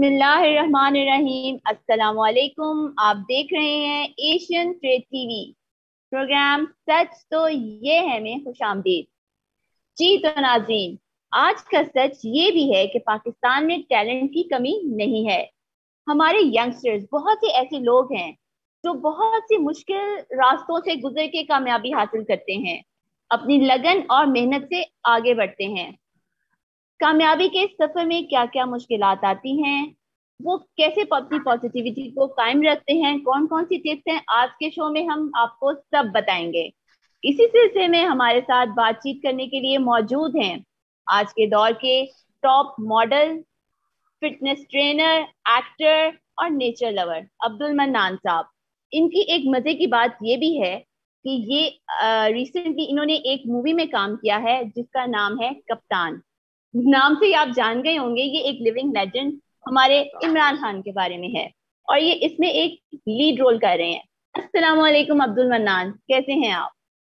बिस्मिल्लाहिर्रहमानिर्रहीम। अस्सलाम वालेकुम। आप देख रहे हैं एशियन ट्रेड टीवी प्रोग्राम सच तो ये है में खुशामदीद। जी तो नाज़रीन, आज का सच ये भी है कि पाकिस्तान में टैलेंट की कमी नहीं है। हमारे यंगस्टर्स बहुत से ऐसे लोग हैं जो बहुत सी मुश्किल रास्तों से गुजर के कामयाबी हासिल करते हैं, अपनी लगन और मेहनत से आगे बढ़ते हैं। कामयाबी के सफर में क्या क्या मुश्किलात आती हैं, वो कैसे अपनी पॉजिटिविटी को कायम रखते हैं, कौन कौन सी टिप्स हैं, आज के शो में हम आपको सब बताएंगे। इसी सिलसिले में हमारे साथ बातचीत करने के लिए मौजूद हैं आज के दौर के top model, fitness trainer, actor और नेचर लवर अब्दुल मन्नान साहब। इनकी एक मजे की बात ये भी है कि ये रिसेंटली इन्होंने एक मूवी में काम किया है जिसका नाम है कप्तान। नाम से ही आप जान गए होंगे, ये एक लिविंग लेजेंड हमारे इमरान खान के बारे में है और ये इसमें एक लीड रोल कर रहे हैं। अस्सलाम वालेकुम अब्दुल मन्नान, कैसे हैं आप?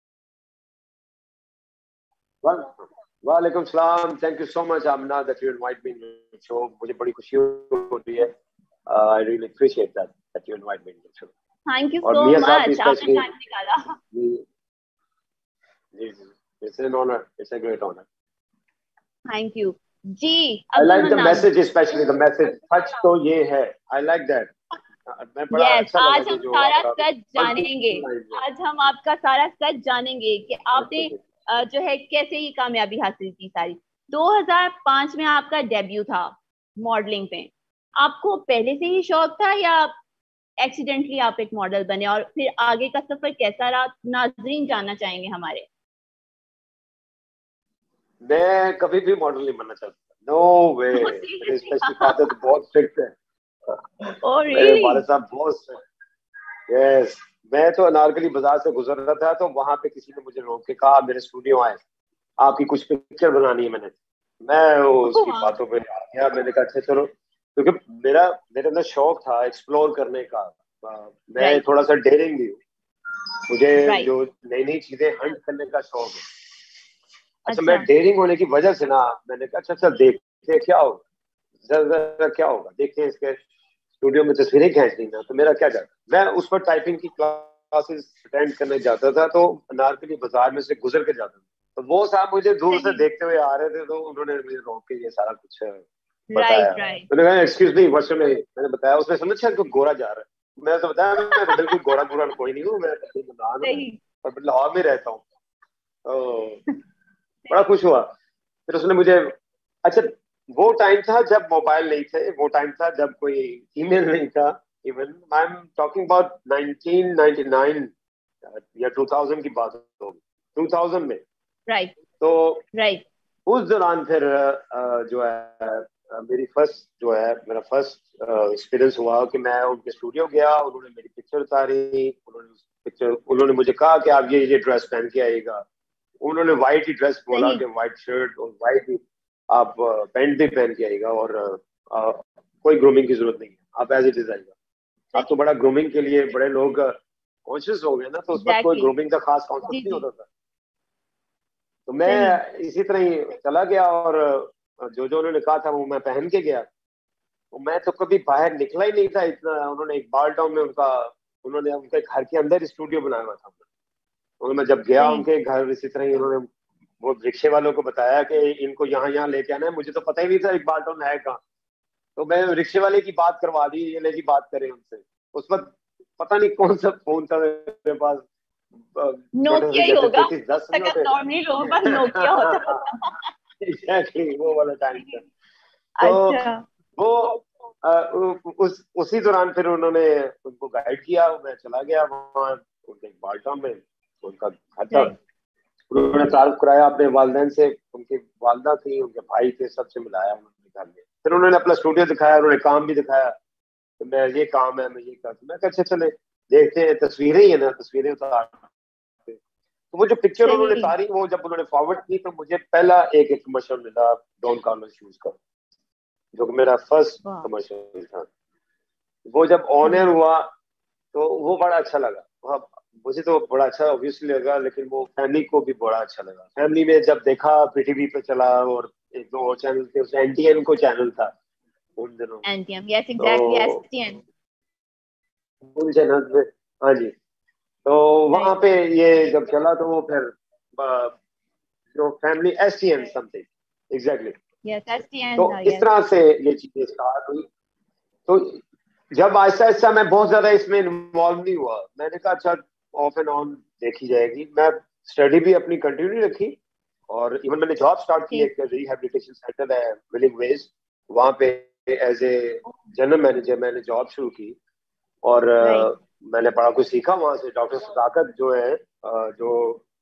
वालेकुम सलाम। Thank you so much Amna that you invite me in show. मुझे बड़ी खुशी होती है। I really appreciate that you invite me in show. Thank you और सो मियां साहब भी मच, आपने स्पेशली। टाइम निकाला। जी जी, it's an honour, it's a great honour. Thank you जी। I Abdul like the Mannan, message, specially the message सच तो ये है। I like that. मैं बड़ा यस, अच्छा लगा आज ये हम जो सारा आपका सच जानेंगे। आज हम आपका सारा सच जानेंगे कि आपने जो है कैसे ये कामयाबी हासिल की सारी। 2005 में आपका डेब्यू था मॉडलिंग पे। आपको पहले से ही शौक था या एक्सीडेंटली आप एक मॉडल बने, और फिर आगे का सफर कैसा रहा, नाजरीन जानना चाहेंगे हमारे। मैं कभी भी मॉडल नहीं बनना चाहता। No way. मेरे स्पेशली फादर तो बहुत स्ट्रिक्ट है। ओह मेरे रियली? फादर साहब बहुत स्ट्रिक्ट। यस। मैं तो अनारकली बाजार से गुजर रहा था तो वहां पे किसी ने मुझे रोक के कहा मेरे स्टूडियो आए, आपकी कुछ पिक्चर बनानी है। मैं उसकी वाह, बातों पे आ गया। मैंने कहा अच्छा चलो, क्योंकि मेरे अंदर शौक था एक्सप्लोर करने का। मैं राइट थोड़ा सा डेयरिंग भी हूँ। मुझे राइट। जो नई नई चीजें हंट करने का शौक है। अच्छा, मैं अच्छा, डेयरिंग होने की वजह से ना, मैंने कहा अच्छा चल देखते हैं क्या होगा, जरा क्या होगा, देखते हैं इसके स्टूडियो में तस्वीरें खींच ली ना तो मेरा क्या जाता। मैं उस पर टाइपिंग की क्लासेस अटेंड करने जाता था तो अनारकली बाजार में से गुजर के जाता था। तो वो साहब मुझे दूर से सही। देखते हुए आ रहे थे तो उन्होंने मुझे रोक के ये सारा कुछ बताया। Right right. मैंने कहा excuse me, what's your name. मैंने बताया, उसने समझा कि गोरा जा रहा है। मैंने तो बताया मैं तो बिल्कुल गोरा गोरा कोई नहीं हूँ, मैं इमरान हूँ सही और लाहौर में रहता हूँ। तो बड़ा सही। खुश हुआ। फिर उसने मुझे, अच्छा वो टाइम था जब मोबाइल नहीं थे, वो टाइम था जब कोई ईमेल नहीं था। Even I am talking about 1999 या 2000 की बात होगी, 2000 में। राइट तो राइट। उस दौरान फिर जो है मेरी फर्स्ट जो है मेरा फर्स्ट एक्सपीरियंस हुआ कि मैं उनके स्टूडियो गया। उन्होंने मेरी पिक्चर उतारी। उन्होंने मुझे कहा कि आप ये ड्रेस पहन के आइएगा। उन्होंने वाइट ही ड्रेस बोला सही कि वाइट शर्ट और वाइट ही आप पैंट भी पहन के आइएगा और कोई ग्रूमिंग की जरूरत नहीं है, आप एज इट इज आइएगा। आप तो सही। बड़ा ग्रूमिंग के लिए बड़े लोग कॉन्शियस हो गए ना, तो उस वक्त कोई एग्जैक्टली। ग्रूमिंग का खास जी कॉन्सेप्ट नहीं जी। होता था। तो सही। मैं इसी तरह ही चला गया और जो जो उन्होंने कहा था वो मैं पहन के गया। तो मैं तो कभी बाहर निकला ही नहीं था इतना। उन्होंने एक बार टाउन में उन्होंने उनके घर के अंदर स्टूडियो बनाया हुआ था। और मैं जब गया सही। उनके घर, इसी तरह ही उन्होंने वो रिक्शे वालों को बताया कि इनको यहाँ यहाँ लेके आना है। मुझे तो पता ही नहीं था एक बार टाउन है कहाँ। तो मैं रिक्शे वाले की बात करवा दी, ये ले जी बात करें उनसे। उस वक्त पता नहीं कौन सा फोन था मेरे पास। छोटे से नोकिया ही जैसे होगा 3310 उस नहीं वक्त, होते। नॉर्मली लोगों का नोकिया होता था। एग्जैक्टली वो वाला टाइम था। तो अच्छा। वो उसी दौरान फिर उन्होंने उनको गाइड किया। मैं चला गया वहाँ उनके बाल्टा में, उनका घर था। राइट। उन्होंने तारुफ कराया अपने वालदेन से। उनकी वालदा थी, उनके भाई थे, सबसे मिलाया उन्होंने घर में। फिर उन्होंने अपना स्टूडियो दिखाया, उन्होंने काम भी दिखाया। तो मैं ये काम है, मैं ये करता। मैं कहा अच्छा चले देखते हैं, तस्वीरें ही है ना, तस्वीरें उतार। तो वो जो पिक्चर उन्होंने सही। तारी, वो जब उन्होंने फॉरवर्ड की तो मुझे पहला एक कमर्शियल मिला डॉन कार्लो शूज का, जो कि मेरा फर्स्ट वाह। कमर्शियल था। वो जब ऑन एयर सही। हुआ तो वो बड़ा अच्छा लगा। मुझे तो बड़ा अच्छा ऑब्वियसली लगा, लेकिन वो फैमिली को भी बड़ा अच्छा लगा। फैमिली में जब देखा, पीटीवी पे चला और एक दो और चैनल थे, उस एनटीएन को चैनल था, उन दिनों। एनटीएम, यस एग्जैक्टली, तो एसटीएम। उन जनरल में, हाँ जी, तो वहां पे ये जब चला तो वो फिर जो family STN something, exactly. Yes STM तो था, इस यस। तरह से ये चीजें स्टार्ट हुई। तो जब आहिस्ता आहिस्ता, मैं बहुत ज्यादा इसमें इन्वॉल्व नहीं हुआ, मैंने कहा अच्छा ऑफ एंड ऑन देखी जाएगी। मैं स्टडी भी अपनी कंटिन्यू रखी, और इवन मैंने जॉब स्टार्ट की, ठीक। एक रिहेबिलिटेशन सेंटर है विलिंग वेज, वहां पे एज ए जनरल मैनेजर मैंने जॉब शुरू की। और राइट। मैंने बड़ा कुछ सीखा वहां से। डॉक्टर सदाकत जो है, जो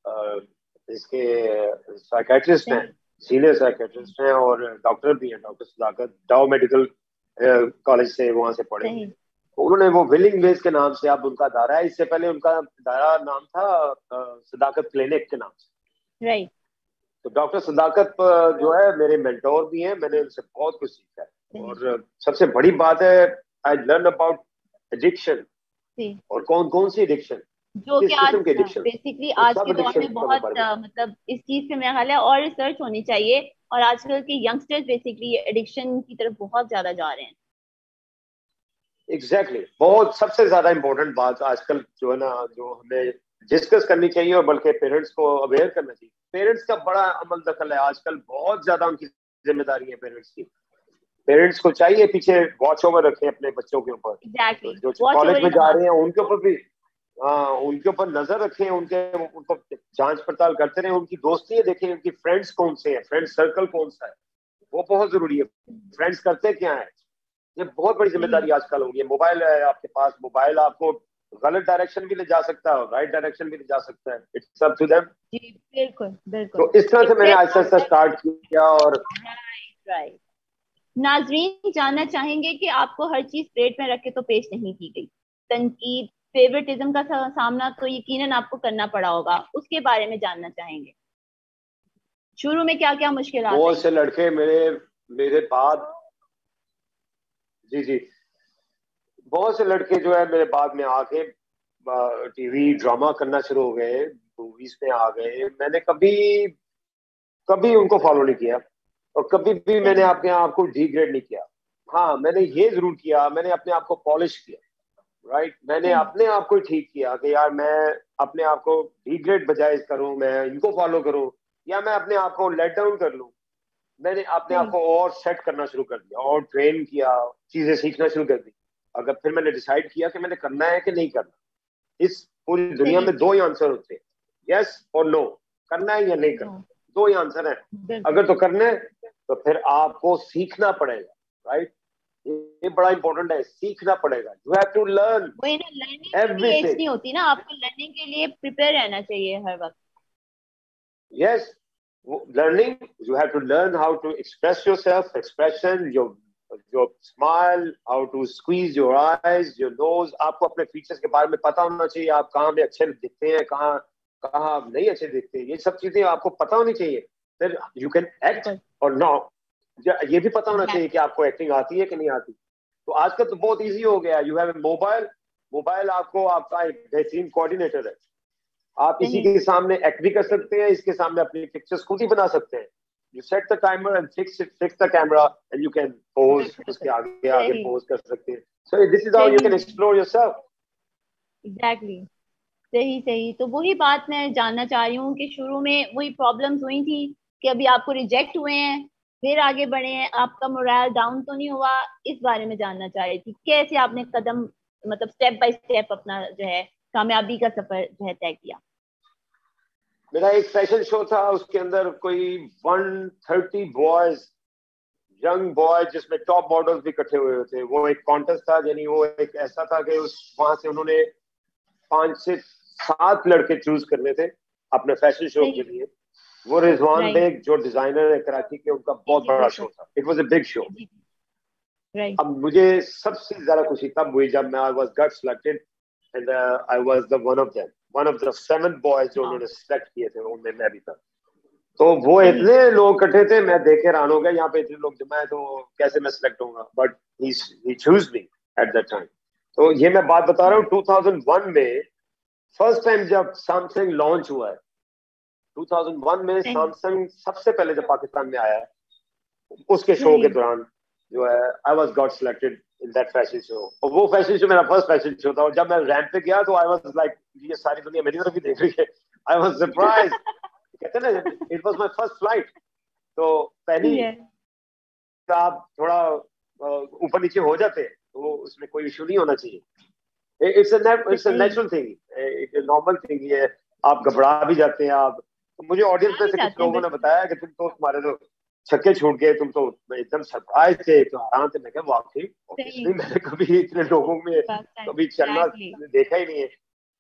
इसके साइकेट्रिस्ट हैं, सही। सीनियर साइकेट्रिस्ट हैं और डॉक्टर भी हैं, डॉक्टर सदाकत डाउ मेडिकल कॉलेज से वहां से पढ़े हुए सही। हैं। तो उन्होंने वो विलिंग वेज के नाम से, अब उनका दायरा है, इससे पहले उनका दायरा नाम था सदाकत क्लिनिक के नाम से। राइट। तो डॉक्टर सदाकत जो है मेरे मेंटोर भी हैं, मैंने उनसे बहुत कुछ सीखा है। सही। और सबसे बड़ी बात है, आई लर्न अबाउट एडिक्शन, सही। और कौन कौन सी एडिक्शन, जो कि किस आज किस्म के एडिक्शन, बेसिकली वो आज सब के दौर एडिक्शन में का मैं बहुत बारे में। मतलब इस चीज पे मेरा ख्याल है और रिसर्च होनी चाहिए। और आजकल के यंगस्टर्स बेसिकली एडिक्शन की तरफ बहुत ज्यादा जा रहे हैं। एग्जैक्टली बहुत सबसे ज्यादा इंपॉर्टेंट बात आजकल जो है ना, जो हमें डिस्कस करनी चाहिए, और बल्कि पेरेंट्स को अवेयर करना चाहिए। पेरेंट्स का बड़ा अमल दखल है आजकल, बहुत ज्यादा उनकी जिम्मेदारी है पेरेंट्स की। पेरेंट्स को चाहिए पीछे वॉच ओवर रखें अपने बच्चों के ऊपर, एग्जैक्टली, जो वॉच कॉलेज ओवर ही में जा बहुत। रहे हैं उनके ऊपर भी। हाँ, उनके ऊपर नजर रखें, उनको जांच पड़ताल करते रहें, उनकी दोस्तियां देखें, उनकी फ्रेंड्स कौन से हैं, फ्रेंड सर्कल कौन सा है, वो बहुत जरूरी है। फ्रेंड्स करते क्या है, ये बहुत बड़ी सही। जिम्मेदारी आजकल होगी। मोबाइल है आपके पास, मोबाइल आपको गलत डायरेक्शन भी ले जा सकता है और राइट डायरेक्शन भी ले जा सकता है, इट्स अप टू देम। जी बिल्कुल बिल्कुल। तो इस तरह से मैंने आहिस्ता आहिस्ता स्टार्ट किया। और राइट राइट। नाजरीन जानना चाहेंगे कि आपको हर चीज प्लेट में रख के तो पेश नहीं की गई। तनकीद, फेवरेटिज्म का सामना तो यकीनन आपको करना पड़ा होगा, उसके बारे में जानना चाहेंगे। शुरू में क्या क्या मुश्किलात बहुत आई? से लड़के मेरे मेरे बाद, जी जी, बहुत से लड़के जो है मेरे बाद में आके टीवी ड्रामा करना शुरू हो गए, मूवीज में आ गए। मैंने कभी कभी उनको फॉलो नहीं किया, और कभी भी मैंने सही। अपने आप को डिग्रेड नहीं किया। हाँ, मैंने ये जरूर किया, मैंने अपने आप को पॉलिश किया, राइट। मैंने सही। अपने आप को ठीक किया कि यार मैं अपने आप को डिग्रेड बजाय करूं, मैं इनको फॉलो करूं, या मैं अपने आप को लेट डाउन कर लूं। मैंने अपने आप सही। को और सेट करना शुरू कर दिया, और ट्रेन किया, चीजें सीखना शुरू कर दी। अगर फिर मैंने डिसाइड किया कि मैंने करना है कि नहीं करना, इस पूरी दुनिया सही। में दो ही आंसर होते हैं, यस और नो, करना है या नहीं नो। करना, दो ही आंसर है। बिल्कुल। अगर तो करना है तो फिर आपको सीखना पड़ेगा, राइट। ये बड़ा इंपॉर्टेंट है, सीखना पड़ेगा। यू हैव टू लर्न वही ना, लर्निंग की एज एवरीथिंग। नहीं होती ना, आपको लर्निंग के लिए प्रिपेयर रहना चाहिए हर वक्त। Yes, learning, you have to learn how to express yourself, expression, your smile, how to squeeze your eyes, your nose. आपको अपने फीचर्स के बारे में पता होना चाहिए, आप कहाँ में अच्छे दिखते हैं, कहाँ कहाँ आप नहीं अच्छे दिखते हैं, ये सब चीजें आपको पता होनी चाहिए। फिर यू कैन एक्ट बिल्कुल। और नॉट। ये भी पता होना चाहिए कि एग्जैक्टली। आपको एक्टिंग आती है कि नहीं आती। तो आजकल तो बहुत इजी हो गया, यू हैव मोबाइल, मोबाइल आपको आपका एक बेहतरीन कोऑर्डिनेटर है। आप इसी सही। के सामने एक्ट भी कर सकते हैं, इसके सामने अपनी पिक्चर्स खुद ही बना सकते हैं। You set the timer and fix the camera and you can pose, बिल्कुल। उसके आगे आगे सही। पोज कर सकते हैं। So this is how you सही। Can explore yourself. एग्जैक्टली। सही सही। तो वही बात मैं जानना चाह रही हूँ कि शुरू में वही प्रॉब्लम्स हुई थी कि अभी आपको रिजेक्ट हुए हैं, फिर आगे बढ़े हैं, आपका मोरल डाउन तो नहीं हुआ? इस बारे में जानना चाह रही थी, कैसे आपने कदम मतलब स्टेप बाय स्टेप अपना जो है कामयाबी का सफर जो है तय किया। मेरा एक फैशन शो था, उसके अंदर कोई 130 बॉयज, यंग बॉय, जिसमें टॉप मॉडल्स भी इकट्ठे हुए थे। वो एक कॉन्टेस्ट था, यानी वो एक ऐसा था कि उस वहां से उन्होंने 5 से 7 लड़के चूज करने थे अपने फैशन शो के सही। लिए। वो रिजवान राइट। बेग जो डिजाइनर है कराची के, उनका जी बहुत जी बड़ा बिल्कुल। शो था, it was a big show. जी। राइट। अब मुझे सबसे ज्यादा खुशी तब हुई जब मैं I was got selected, and I was the one of them, one of the 7 boys जो हाँ। उन्होंने सिलेक्ट किए थे, उनमें मैं भी था। तो वो सही। इतने लोग इकट्ठे थे, मैं देख के हैरान हो गया, यहाँ पे इतने लोग जमा है, तो कैसे मैं सिलेक्ट होऊंगा, but he choose me at that time. तो ये मैं बात बता रहा हूँ 2001 में, फर्स्ट टाइम जब सैमसंग लॉन्च हुआ है। 2001 में सही। सैमसंग सबसे पहले जब पाकिस्तान में आया है, उसके शो के सही। दौरान जो है I was got selected in that fashion show. और वो फैशन शो मेरा फर्स्ट फैशन शो था, और जब मैं रैंप पे गया तो आई वाज लाइक ये सारी दुनिया मेरी तरफ ही देख रही है। I was surprise. कहते हैं ना, it was my first flight. तो पहली आप थोड़ा ऊपर नीचे हो जाते हैं तो उसमें कोई इशू नहीं होना चाहिए। इट्स अ नेचुरल थिंग, एक नॉर्मल थिंग ये। आप घबरा भी जाते हैं आप। तो मुझे ऑडियंस में से कुछ लोगों ने बताया कि तुम तो, तुम्हारे तो छक्के छूट गए, तुम तो एकदम सरप्राइज थे, तो हैरान थे। मैं कहा वाकई ऑब्वियसली मैंने कभी इतने लोगों में कभी चलना देखा ही नहीं है।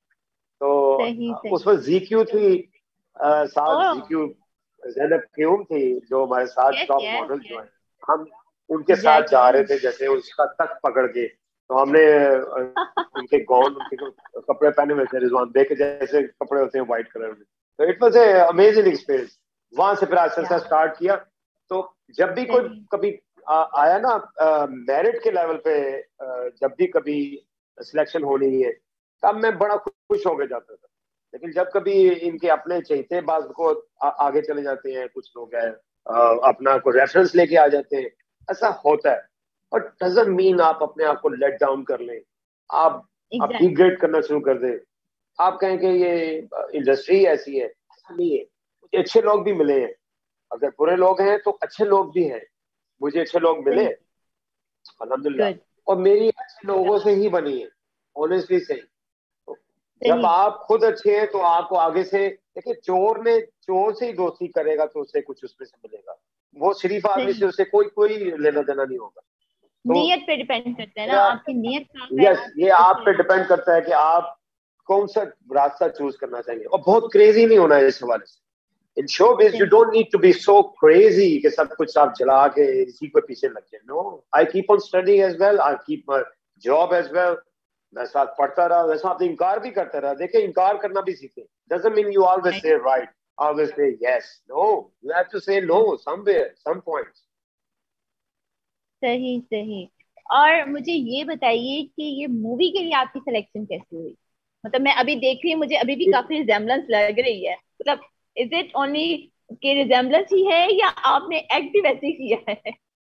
तो उस वक्त जीक्यू थी, साथ जीक्यू ज़ैनब क़याूम थी जो हमारे साथ टॉप मॉडल जो है, हम उनके साथ जा रहे थे जैसे उसका तख्त पकड़ के। तो हमने उनके गाउन, उनके कपड़े पहने हुए थे रिजवान बेग के जैसे कपड़े होते हैं व्हाइट कलर में। तो it was a amazing experience. वहां से फिर आस्ता स्टार्ट किया। तो जब भी कोई कभी आया ना मेरिट के लेवल पे, जब भी कभी सिलेक्शन होनी है तब मैं बड़ा खुश हो गया जाता था। लेकिन जब कभी इनके अपने चहेते बाज को आगे चले जाते हैं, कुछ लोग हैं अपना को रेफरेंस लेके आ जाते हैं, ऐसा होता है। और डजंट मीन आप अपने आप को लेट डाउन कर लें, आप डिग्रेड करना शुरू कर दें, आप कहें कि ये इंडस्ट्री ऐसी है। ऐसा नहीं है। मुझे अच्छे लोग भी मिले हैं, अगर बुरे लोग हैं तो अच्छे लोग भी हैं। मुझे अच्छे लोग मिले अल्हम्दुलिल्लाह, और मेरी अच्छे लोगों से ही बनी है, ऑनेस्टली सही। जब आप खुद अच्छे हैं तो आपको आगे से देखिए, चोर से ही दोस्ती करेगा तो उससे कुछ उसमें से मिलेगा। वो शरीफ आदमी से उससे कोई लेना देना नहीं होगा। तो नीयत पे डिपेंड करता है ना, आपकी नीयत साफ है। यस, ये आप पे डिपेंड करता है कि आप कौन सा रास्ता चूज करना चाहिए। और बहुत क्रेजी नहीं होना है इस हवाले से। In showbiz you don't need to be so crazy कि सब कुछ आप जला के इसी के पीछे लग जाए। No, I keep on studying as well, I keep my job as well। मैं साथ पढ़ता रहा, वैसे आप इनकार भी करता रहा। देखिए, इनकार करना भी सीखे। Doesn't mean you always say right, always say yes। No, you have to say no somewhere, some points। सही सही। और मुझे ये बताइए कि ये मूवी के लिए आपकी सिलेक्शन कैसे हुई? मतलब मैं अभी देख रही हूँ, मुझे अभी भी काफी रिजेम्बलेंस लग रही है। मतलब इज इट ओनली के रिजेम्बलेंस ही है या आपने एक्ट भी वैसे ही किया है?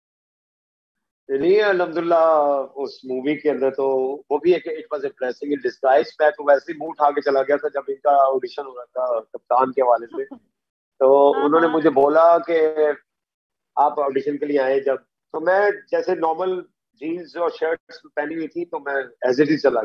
नहीं, अल्हम्दुलिल्लाह उस मूवी के अंदर तो वो भी एक it was a blessing in disguise. मैं तो वैसे ही मुंह उठा के चला गया था जब इनका ऑडिशन हो रहा था कप्तान के हवाले से। तो उन्होंने मुझे बोला कि आप ऑडिशन के लिए आए जब, तो मैं जैसे नॉर्मल जीन्स और शर्ट्स पहनी हुई थी तो मैं एज इट इज चला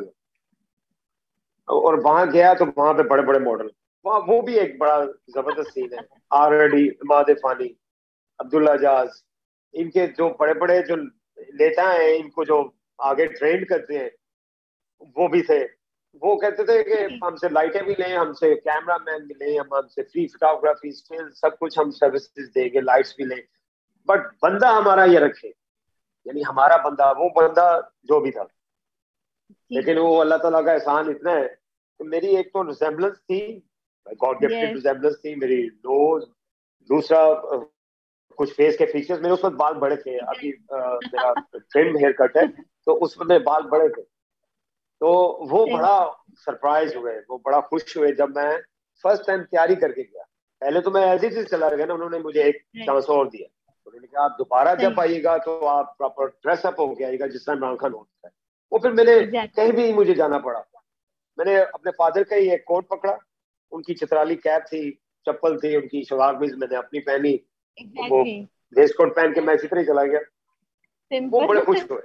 गया। और वहां गया तो वहां पे बड़े बड़े मॉडल, वहाँ वो भी एक बड़ा जबरदस्त सीन है। ऑलरेडी इमाद फानी, अब्दुल्ला जाज, इनके जो बड़े बड़े जो नेता हैं, इनको जो आगे ट्रेन करते हैं, वो भी थे। वो कहते थे कि हमसे लाइटें भी लें, हमसे कैमरा मैन भी लें, हम हमसे फ्री फोटोग्राफी स्टिल सब कुछ हम सर्विसेज देंगे, लाइट्स भी लें, बट बंदा हमारा ये रखे। यानी हमारा बंदा, वो बंदा जो भी था। लेकिन वो अल्लाह ताला का एहसान इतना है कि मेरी एक तो रिजेम्बलेंस थी, गॉड गिफ्टेड रिजेम्बलेंस थी मेरी नोज। दूसरा कुछ फेस के फीचर्स, मेरे उस वक्त बाल बड़े थे। अभी मेरा ट्रिम हेयर कट है तो उस वक्त मेरे बाल बड़े थे। तो वो बड़ा सरप्राइज हुए, वो बड़ा खुश हुए जब मैं फर्स्ट टाइम तैयारी करके गया। पहले तो मैं एज इट इज चला गया ना, उन्होंने मुझे एक चांस और दिया। उन्होंने कहा आप दोबारा जब आइएगा तो आप प्रॉपर ड्रेसअप होके आइएगा जिस तरह इमरान खान होता है। वो फिर मैंने कहीं भी मुझे जाना पड़ा, मैंने अपने फादर का ही एक कोट पकड़ा, उनकी चित्राली कैप थी, चप्पल थी उनकी, शलवार कमीज मैंने अपनी पहनी, वो वेस्ट कोट पहन के मैं इसी तरह चला गया। वो बड़े खुश हुए।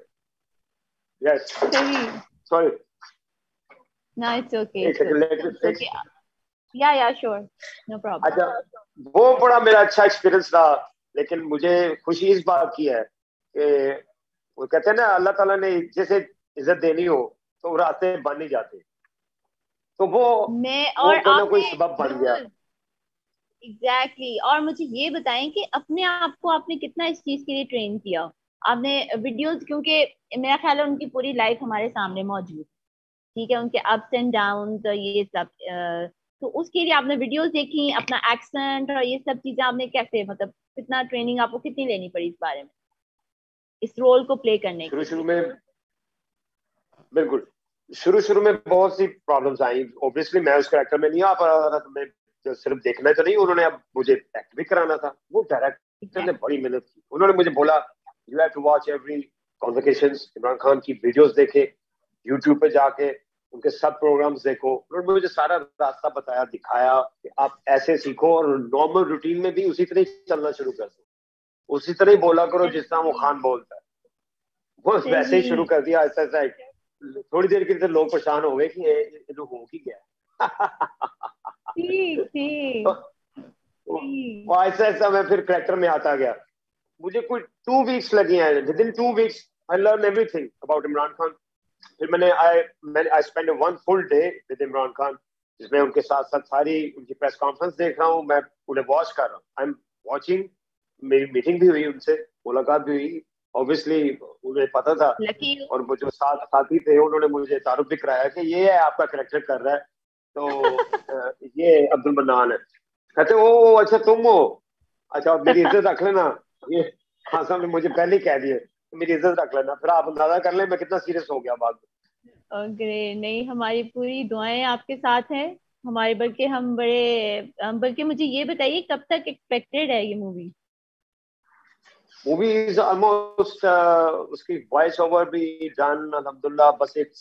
Yes, sorry, no it's okay, it's okay, yeah sure, no problem। अच्छा, वो बड़ा मेरा अच्छा एक्सपीरियंस रहा। लेकिन मुझे खुशी इस बात की है कि वो कहते हैं ना, अल्लाह ताला ने जैसे इज्जत देनी हो तो रास्ते बन ही जाते, तो वो कोई ना कोई सबब बन गया। एग्जैक्टली। और मुझे ये बताएं कि अपने आप को आपने कितना इस चीज के लिए ट्रेन किया? आपने वीडियोस, क्योंकि मेरा ख्याल है उनकी पूरी लाइफ हमारे सामने मौजूद, ठीक है, उनके अप्स एंड डाउन ये सब, तो उसके लिए आपने वीडियोस देखी, अपना एक्सेंट और ये सब चीजें आपने कैसे, मतलब कितना ट्रेनिंग आपको कितनी लेनी पड़ी इस बारे में, इस रोल को प्ले करने के? शुरू में बिल्कुल, शुरू में बहुत सी प्रॉब्लम्स आई। ऑब्वियसली मैं उस कैरेक्टर में नहीं आ पा रहा था, तो मैं जो सिर्फ देखना तो नहीं, उन्होंने अब मुझे एक्ट भी कराना था। वो डायरेक्टर ने बड़ी मेहनत की। उन्होंने मुझे बोला you have to watch every convocations, Imran Khan की वीडियोस देखे, यूट्यूब पे जाके उनके सब प्रोग्राम्स देखो। उन्होंने मुझे सारा रास्ता बताया, दिखाया कि आप ऐसे सीखो और नॉर्मल रूटीन में भी उसी तरह ही चलना शुरू कर दो, उसी तरह ही बोला करो जिस तरह वो खान बोलता है। वो वैसे ही शुरू कर दिया ऐसा ऐसा। थोड़ी देर के लिए लोग परेशान हो गए कि ये लोग हो ही गया। ठीक ठीक। तो ऐसा ऐसा मैं फिर करेक्टर में आता गया। मुझे कोई 2 वीक्स लगी हैं। Within 2 weeks I learn everything about Imran Khan. फिर I spend 1 full day with Imran Khan, जिसमें उनके साथ साथ सारी उनकी प्रेस कॉन्फ्रेंस देख रहा हूँ, मैं उन्हें वॉच कर रहा हूँ। I am watching. मेरी मीटिंग भी हुई उनसे, मुलाकात भी हुई। ऑब्वियसली उन्हें पता था, और वो जो साथी थे उन्होंने मुझे तारुफ भी कराया कि ये है आपका करेक्टर कर रहा है, तो ये अब्दुल मन्नान है। कहते ओ अच्छा तुम हो, अच्छा मेरी इज्जत रख लेना। ये खान साहब ने मुझे पहले ही कह दिए, मेरी इज्जत रख लेना। फिर आप अंदाजा कर ले मैं कितना सीरियस हो गया बाद में। ग्रेट। नहीं, हमारी पूरी दुआएं आपके साथ हैं। हमारे बल्कि मुझे ये बताइए कब तक एक्सपेक्टेड है ये मूवी? मूवी इज ऑलमोस्ट, उसकी वॉइस ओवर भी डन अल्हम्दुलिल्लाह। बस एक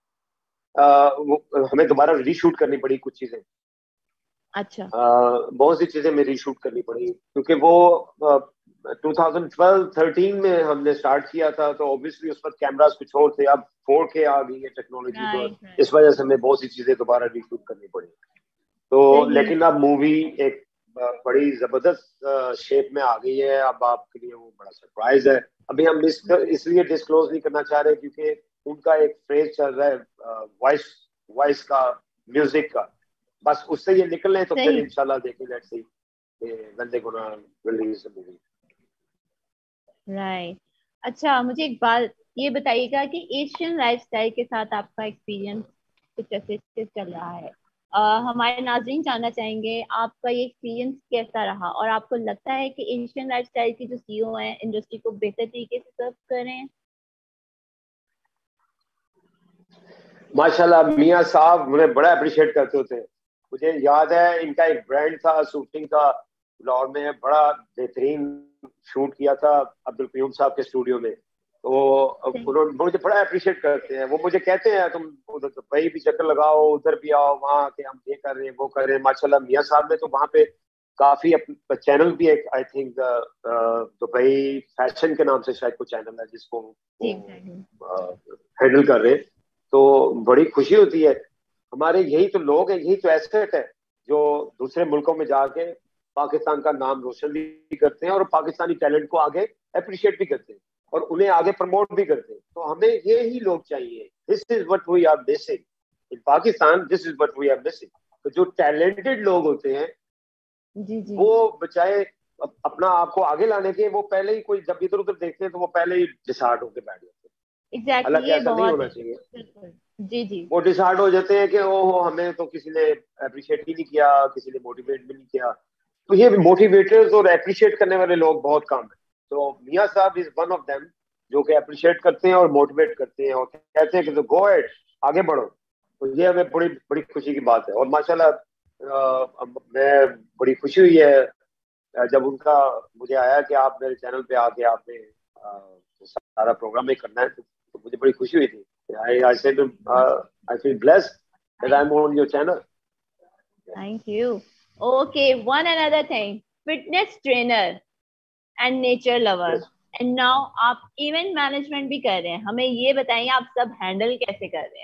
हमें दोबारा रीशूट करनी पड़ी कुछ चीजें। अच्छा। बहुत सी चीजें में रीशूट करनी पड़ी, क्योंकि वो 2012-13 में हमने स्टार्ट किया था, तो ऑब्वियसली उस वक्त कैमरास कुछ और थे। अब 4K आ गई है टेक्नोलॉजी, तो राइट। इस वजह से हमें बहुत सी चीजें दोबारा रीशूट करनी पड़ी। तो सही। लेकिन अब मूवी एक बड़ी जबरदस्त शेप में आ गई है। अब आपके लिए वो बड़ा सरप्राइज है। अभी हम इसलिए डिस्क्लोज नहीं करना चाह रहे क्योंकि उनका एक फ्रेज चल रहा है वॉइस वॉइस का, म्यूजिक का। बस उससे ये निकल लें तो फिर सही। इंशाल्लाह देखें, let's see when they gonna release the movie। Right. अच्छा, मुझे एक बात ये बताइएगा कि एशियन लाइफस्टाइल के साथ आपका एक्सपीरियंस कुछ ऐसे से चल रहा है। हमारे नाज़रीन जानना चाहेंगे आपका ये एक्सपीरियंस कैसा रहा, और आपको लगता है कि एशियन लाइफस्टाइल के जो सीईओ हैं इंडस्ट्री को बेहतर तरीके से सर्व कर रहे हैं? माशाल्लाह मियां साहब मुझे बड़ा अप्रिशिएट करते होते। मुझे याद है इनका एक ब्रांड था शूटिंग का, लाहौर में बड़ा बेहतरीन शूट किया था अब्दुल कयूम साहब के स्टूडियो में। तो उन्होंने मुझे बड़ा अप्रिशिएट करते हैं। वो मुझे कहते हैं तुम उधर दुबई भी चक्कर लगाओ, उधर भी आओ, वहाँ के हम ये कर रहे हैं वो कर रहे हैं। माशाल्लाह मियां साहब ने तो वहाँ पे काफी चैनल भी एक आई थिंक दुबई फैशन के नाम से शायद कोई चैनल है जिसको हैंडल कर रहे हैं। तो बड़ी खुशी होती है। हमारे यही तो लोग हैं, यही तो एसेट है जो दूसरे मुल्कों में जाके पाकिस्तान का नाम रोशन भी करते हैं और पाकिस्तानी टैलेंट को आगे अप्रिशिएट भी करते हैं और उन्हें आगे प्रमोट भी करते हैं। तो हमें ये ही लोग चाहिए। This is what we are missing in Pakistan, this is what we are missing. तो जो टैलेंटेड लोग होते हैं जी जी। वो बचाए अपना आप को आगे लाने के, वो पहले ही कोई जब इधर उधर देखते हैं तो वो पहले ही डिसहार्ट होकर बैठ जाते हैं। एग्जैक्टली, हालांकि ये ऐसा नहीं बहुत होना है। चाहिए। बिल्कुल। जी जी। वो डिसहार्ट हो जाते हैं कि ओहो हमें तो किसी ने अप्रिशिएट ही नहीं किया, किसी ने मोटिवेट भी नहीं किया। तो ये मोटिवेटर्स और अप्रिशिएट करने वाले लोग बहुत कम है। तो मियां साहब इज वन ऑफ देम जो कि अप्रिशिएट करते हैं और मोटिवेट करते हैं और कहते हैं कि तो गो एट, आगे बढ़ो। तो ये हमें बड़ी बड़ी खुशी की बात है। और माशाल्लाह मैं बड़ी खुशी हुई है जब उनका मुझे आया कि आप मेरे चैनल पे आके आपने सारा प्रोग्राम ही करना है। तो मुझे बड़ी खुशी हुई थी। I said, I feel blessed that I'm on your channel. Thank you. Okay, one another thing. Fitness trainer and nature lover. Yes. And now आप इवेंट मैनेजमेंट भी कर रहे हैं। हमें ये बताइए आप सब हैंडल कैसे कर रहे हैं?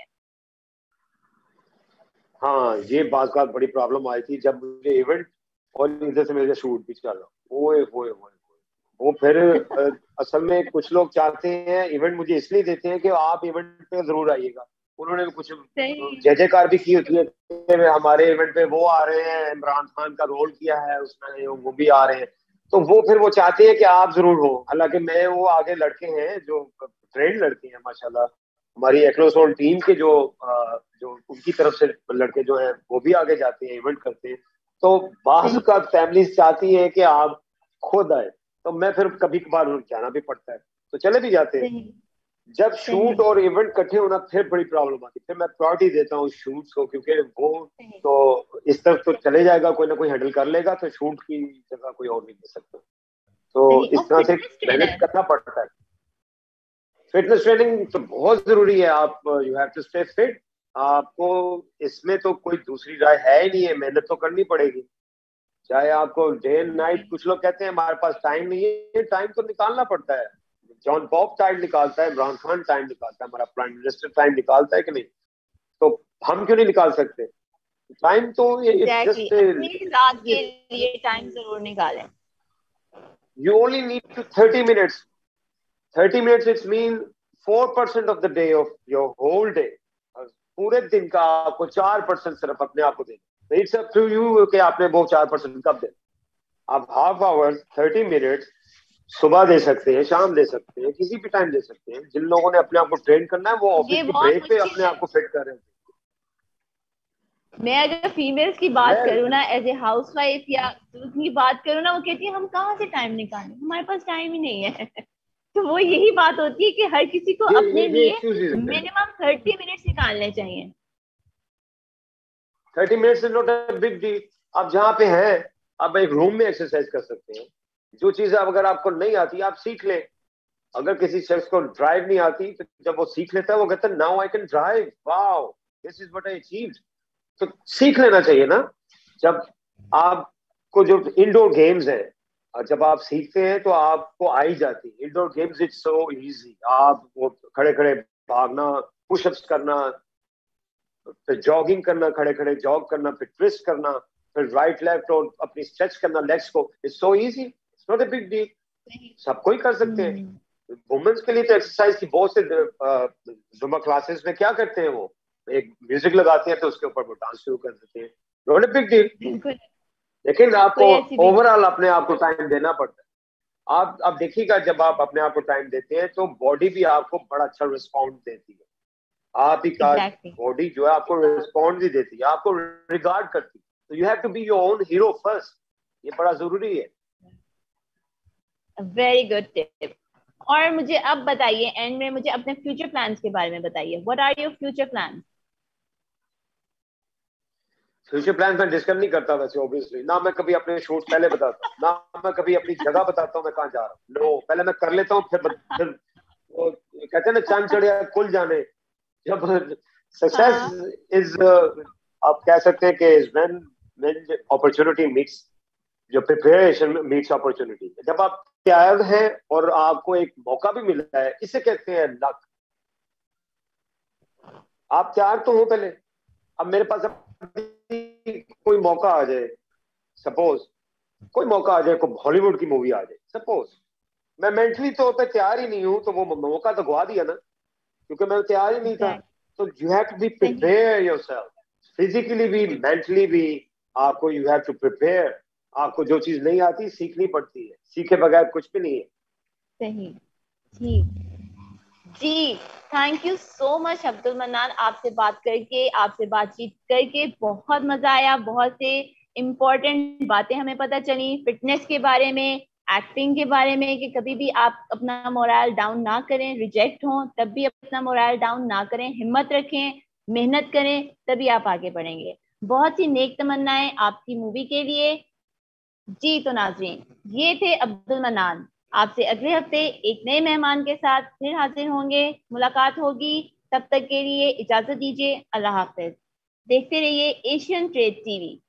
हाँ, ये बात का बड़ी प्रॉब्लम आई थी जब मुझे इवेंट और इधर से मेरे शूट भी चल रहा। ओए ओए ओए, वो फिर असल में कुछ लोग चाहते हैं इवेंट मुझे इसलिए देते हैं कि आप इवेंट पे जरूर आइएगा। उन्होंने कुछ सही। जय जयकार भी की होती है कि हमारे इवेंट पे वो आ रहे हैं, इमरान खान का रोल किया है उसमें, वो भी आ रहे हैं। तो वो फिर वो चाहते हैं कि आप जरूर हो। हालांकि मैं वो आगे लड़के हैं जो ट्रेंड लड़के हैं माशाल्लाह, हमारी एक्लोसोल टीम के जो उनकी तरफ से लड़के जो हैं वो भी आगे जाते हैं, इवेंट करते हैं। तो बाज़ का फैमिलीज चाहती है कि आप खुद आए, तो मैं फिर कभी कभार जाना भी पड़ता है, तो चले भी जाते हैं। सही। जब सही। शूट और इवेंट इकट्ठे होना फिर बड़ी प्रॉब्लम आती है। फिर मैं प्रायोरिटी देता हूँ शूट्स को, क्योंकि वो सही। तो इस तरफ तो चले जाएगा, कोई ना कोई हैंडल कर लेगा, तो शूट की जगह कोई और नहीं दे सकता। तो सही। और इस तरह से फिटनेस मैनेज ट्रेनर, करना पड़ता है। फिटनेस ट्रेनिंग तो बहुत जरूरी है। आप you have to stay fit. आपको इसमें तो कोई दूसरी राय है ही नहीं है, मेहनत तो करनी पड़ेगी। चाहे आपको डे एंड नाइट, कुछ लोग कहते हैं हमारे पास टाइम नहीं है, टाइम तो निकालना पड़ता है। जॉन पॉप टाइम निकालता है, इमरान खान टाइम निकालता है, हमारा प्राइम मिनिस्टर टाइम निकालता है कि नहीं? तो हम क्यों नहीं निकाल सकते टाइम? तो इट्स एग्जैक्टली, जस्ट अपनी जात के लिए टाइम जरूर निकालें। You only need to 30 minutes। 30 minutes it's mean 4% of the day of your whole day. पूरे दिन का आपको 4% सिर्फ अपने आप को देना। इट्स अप टू यू कि आपने वो 4% कब देना। आप हाफ आवर 30 मिनट सुबह दे सकते हैं, शाम दे सकते हैं, किसी भी टाइम दे सकते हैं। जिन लोगों ने अपने आप को ट्रेन करना है वो ऑफिस ये की बहुत ब्रेक पे मुश्किल अपने है। आप को फिट कर रहे हैं। मैं अगर फीमेल्स की बात वेल, करूँ ना, एज ए हाउस वाइफ या की बात करूँ ना, वो कहती है हम कहाँ से टाइम निकालें, हमारे पास टाइम ही नहीं है। तो वो यही बात होती है कि हर किसी को ये अपने ये ये लिए एक्सक्यूज ही सकते हैं। मिनिमम 30 मिनट्स निकालने चाहिए। 30 minutes is not a big deal. आप जहाँ पे हैं, आप एक रूम में एक्सरसाइज कर सकते हैं। जो चीजें अगर आपको नहीं आती आप सीख लें। अगर किसी शख्स को ड्राइव नहीं आती तो जब वो सीख लेता है वो कहता है now I can drive, wow, this is what I achieved. तो सीख लेना चाहिए ना। जब आपको जो इंडोर गेम्स है, और जब आप सीखते हैं तो आपको आई जाती है indoor games. It's so easy. आप वो खड़े खड़े भागना, पुशअप्स करना, फिर जॉगिंग करना, खड़े खड़े जॉग करना, फिर ट्विस्ट करना, फिर राइट लेफ्ट और अपनी स्ट्रेच करना लेग्स को। It's so easy, it's not a big deal. सब कोई कर सकते हैं। हम्म। वुमेन्स के लिए तो एक्सरसाइज की बहुत से जुम्बा क्लासेस में क्या करते हैं, वो एक म्यूजिक लगाते हैं तो उसके ऊपर वो डांस शुरू कर देते हैं। Not a big deal. बिल्कुल। लेकिन आपको कोई ऐसी बिग ओवरऑल अपने आप को टाइम देना पड़ता है। आप देखिएगा, जब आप अपने आप को टाइम देते हैं तो बॉडी भी आपको बड़ा अच्छा रिस्पॉन्ड देती है। आप ही का एग्जैक्टली। बॉडी जो है आपको रिस्पॉन्ड भी देती है, आपको रिगार्ड करती है। तो you have to be your own hero first. ये बड़ा जरूरी है। Very good tip. और मुझे अब बताइए, एंड में मुझे अपने फ्यूचर प्लान्स के बारे में बताइए। What are your future plans? Future plan मैं डिस्कस नहीं करता वैसे, ऑब्वियसली। ना मैं कभी अपने शूट पहले बताता हूँ, ना मैं कभी अपनी जगह बताता हूँ मैं कहाँ जा रहा हूँ। नो, पहले मैं कर लेता हूँ, फिर वो कहते हैं ना, चांद चढ़िया कुल जाने। जब सक्सेस हाँ। इज, आप कह सकते हैं कि व्हेन व्हेन अपॉर्चुनिटी मीट्स, जो प्रिपरेशन मीट्स अपॉर्चुनिटी। जब आप तैयार हैं और आपको एक मौका भी मिलता है, इसे कहते हैं लक। आप तैयार तो हो पहले। अब मेरे पास अभी कोई मौका आ जाए, सपोज कोई मौका आ जाए, कोई हॉलीवुड की मूवी आ जाए सपोज, मैं मेंटली तौर पे तैयार ही नहीं हूं, तो वो मौका तो गवा दिया ना, क्योंकि मैं तैयार ही नहीं था। एग्जैक्ट। तो यू हैव टू बी सही। प्रिपेयर योरसेल्फ, फिजिकली भी मेंटली भी। आपको यू हैव टू प्रिपेयर। आपको जो चीज नहीं आती सीखनी पड़ती है, सीखे बगैर कुछ भी नहीं है। सही। जी। जी। Thank you so much Abdul Mannan. आपसे बात करके, आपसे बातचीत करके बहुत मजा आया। बहुत से इम्पोर्टेंट बातें हमें पता चली, फिटनेस के बारे में, एक्टिंग के बारे में, कि कभी भी आप अपना मोरल डाउन ना करें, रिजेक्ट हो तब भी अपना मोरल डाउन ना करें, हिम्मत रखें, मेहनत करें, तभी आप आगे बढ़ेंगे। बहुत सी नेक तमन्नाएं आपकी मूवी के लिए। जी तो नाजरीन, ये थे अब्दुल मन्नान। आपसे अगले हफ्ते एक नए मेहमान के साथ फिर हाजिर होंगे, मुलाकात होगी। तब तक के लिए इजाजत दीजिए। अल्लाह हाफिज। देखते रहिए एशियन ट्रेड टीवी।